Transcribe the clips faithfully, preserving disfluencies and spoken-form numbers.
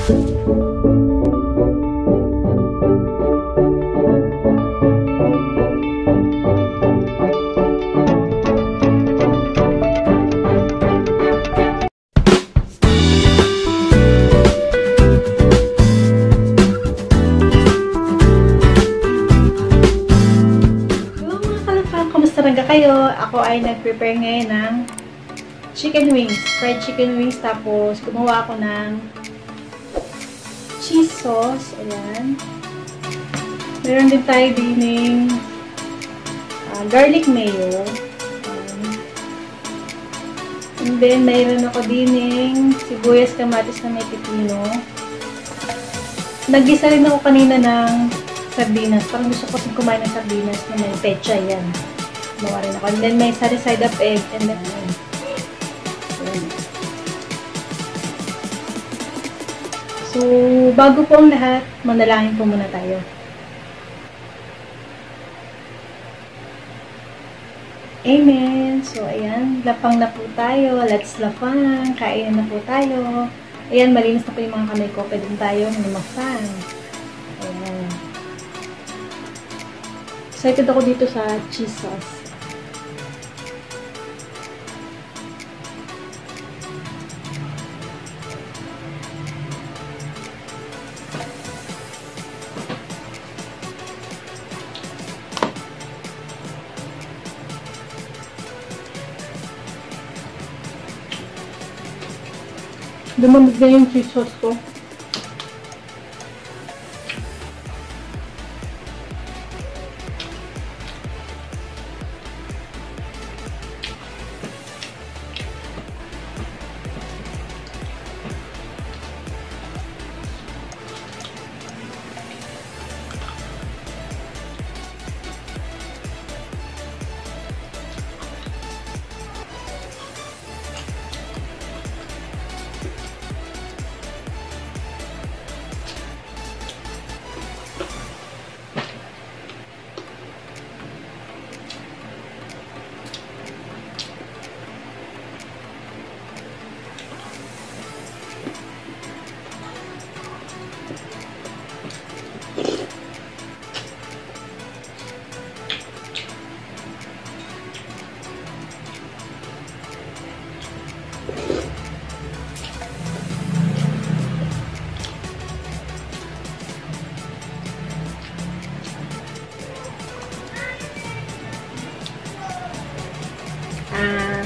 Kayo, ako ay nag-prepare ngayon ng chicken wings, fried chicken wings, tapos gumawa ako ng cheese sauce, ayan. Meron din tayo dining uh, garlic mayo, ayan. And then mayroon ako dining sibuyas, kamatis na may pipino. Nag-gisa rin ako kanina ng sardinas, parang gusto ko kasing kumain ng sardinas na may pecha, yan. Mawa rin ako. And then may side up egg. And then, ayan. So, bago po ang lahat, manalangin po muna tayo. Amen. So, ayan. Lapang na po tayo. Let's lapang. Kain na po tayo. Ayan, malinis na po yung mga kamay ko. Pwede tayo lumapang. Ayan. Excited ako dito sa cheese sauce. Lumamig na yung cheese sauce ko. Ah,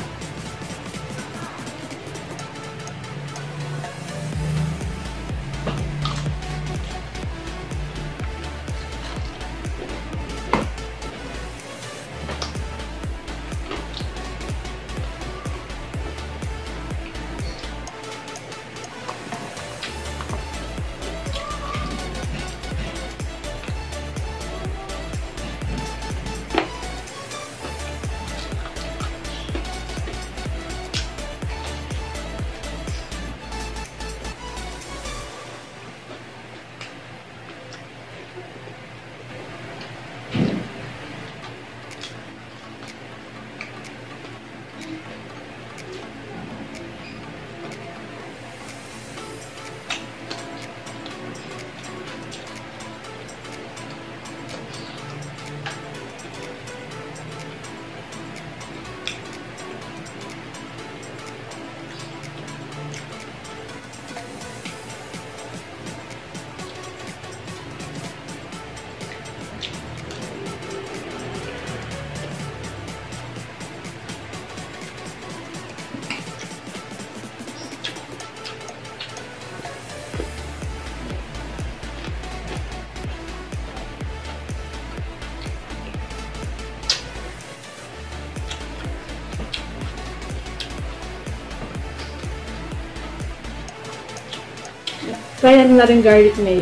kaya na rin garlic mayo.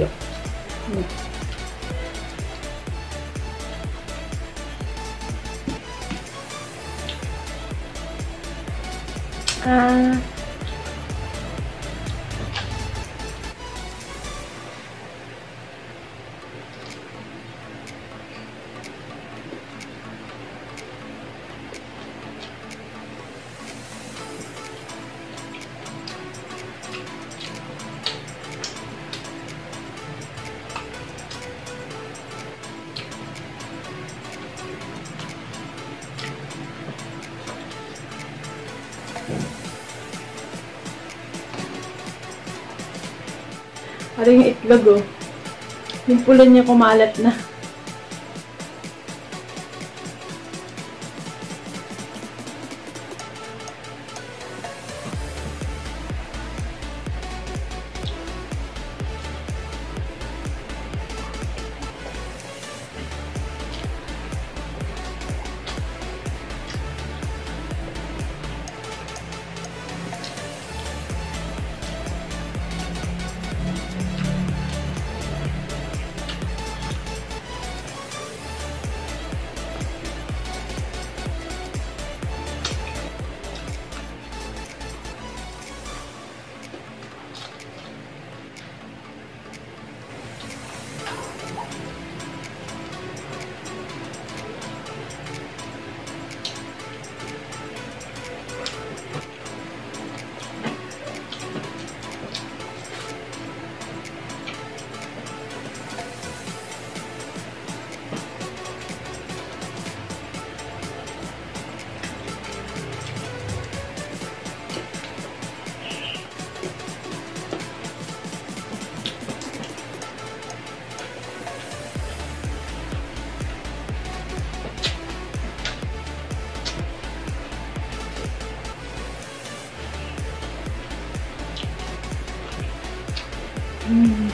Ah, Parang yung itlog, oh. Yung pula niya kumalat na. Mm.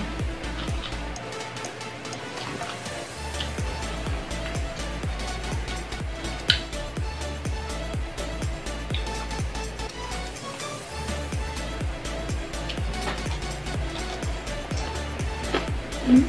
Mm.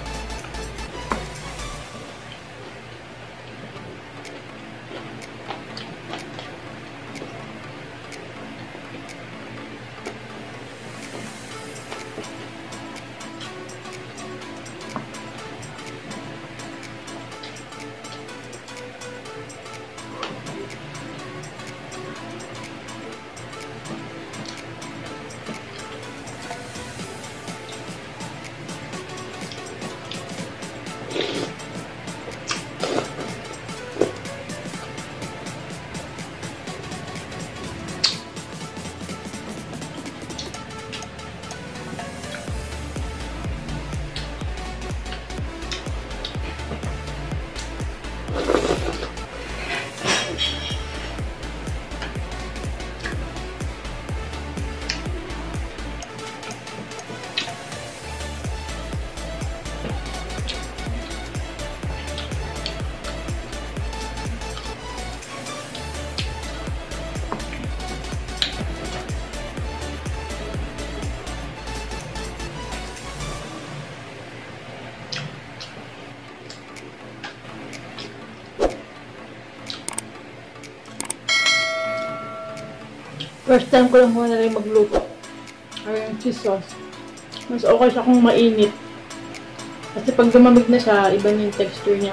First time ko lang muna rin magluto. Ay, yung cheese sauce. Mas okay siya kung mainit. Kasi pag dumamig na siya, iba yung texture niya.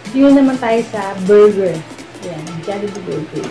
Dito naman tayo sa burger. Ayan, Jollibee Burger.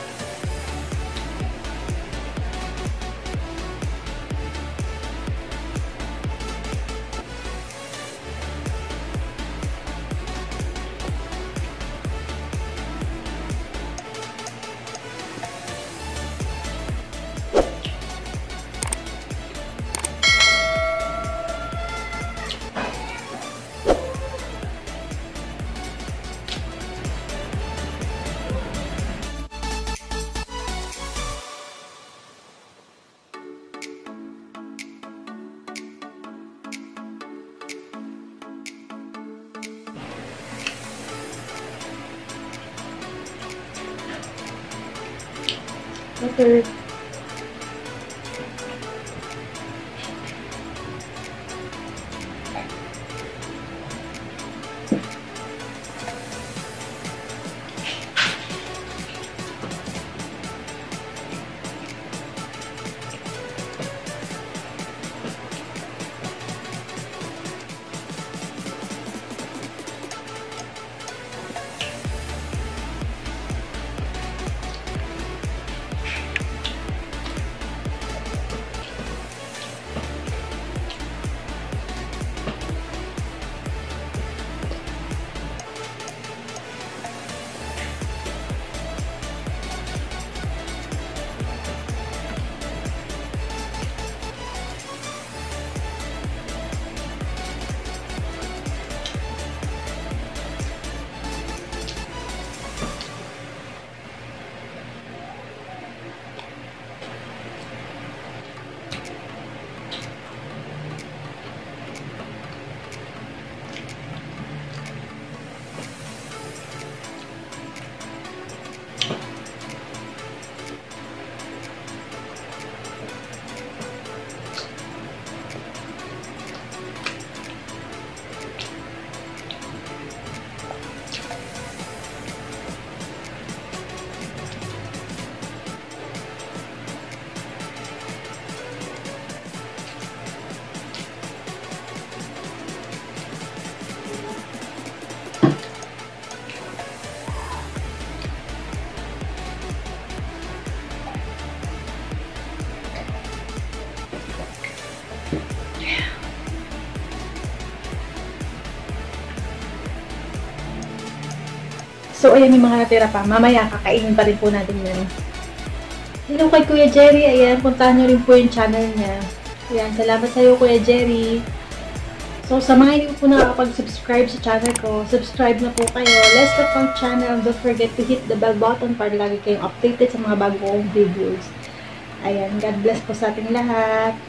Butter. So, ayan yung mga natira pa. Mamaya, kakainin pa rin po natin yan. Hello kay Kuya Jerry. Ayan, puntahan nyo rin po yung channel niya. Ayan, salamat sa'yo, Kuya Jerry. So, sa mga hindi po nakakapag-subscribe sa channel ko, subscribe na po kayo. Let's Love Fun channel. Don't forget to hit the bell button para lagi kayong updated sa mga bago kong videos. Ayan, God bless po sa ating lahat.